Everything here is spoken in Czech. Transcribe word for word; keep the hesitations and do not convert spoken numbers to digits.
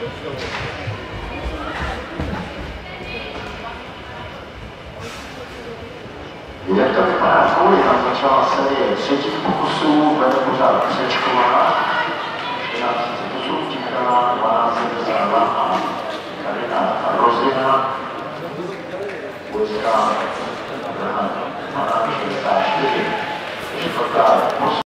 Jak to vypadá v kouli, tam začala série třetích pokusů, bude pořád přečkovaná. čtrnáct pokusů vtichaná, dvanáct sedmdesát dva a Karina Rozina. Vojská dvanáct šedesát čtyři. Čtvrtá